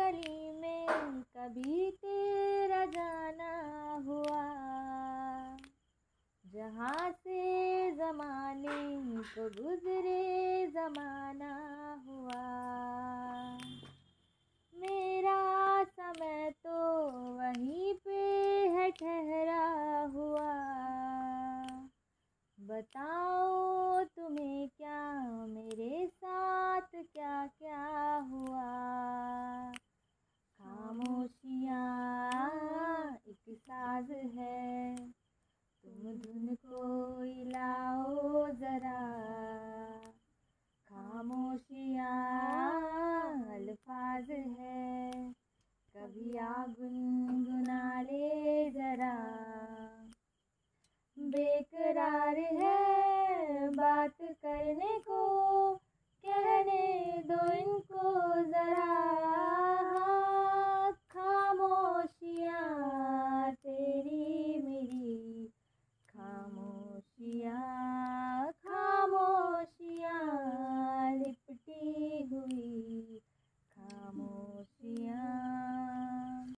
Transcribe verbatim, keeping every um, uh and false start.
गली में कभी तेरा जाना हुआ, जहाँ से ज़माने को गुज़रे ज़माना हुआ। मेरा समय तो वहीं पे है ठहरा हुआ, बताओ तुम्हें क्या मेरे साथ क्या क्या हुआ। खामोशियाँ एक साज है, तुम धुन को हिलाओ ज़रा। खामोशियाँ अल्फाज है, कभी आ गुनगुना ले ज़रा। बेकरार है बात करने को, कहने दो इनको ज़रा। खामोशियाँ तेरी मेरी खामोशियाँ।